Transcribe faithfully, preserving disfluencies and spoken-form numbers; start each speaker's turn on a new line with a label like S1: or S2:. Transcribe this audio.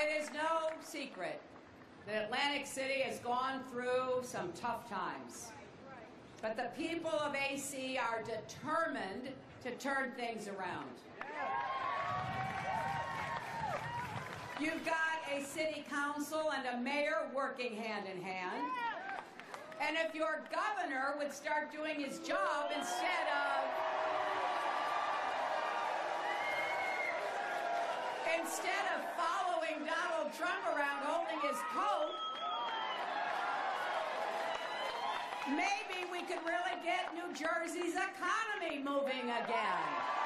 S1: it is no secret that Atlantic City has gone through some tough times. But the people of A C are determined to turn things around. You've got a city council and a mayor working hand in hand. And if your governor would start doing his job instead of instead of following Donald Trump around holding his coat, maybe we could really get New Jersey's economy moving again.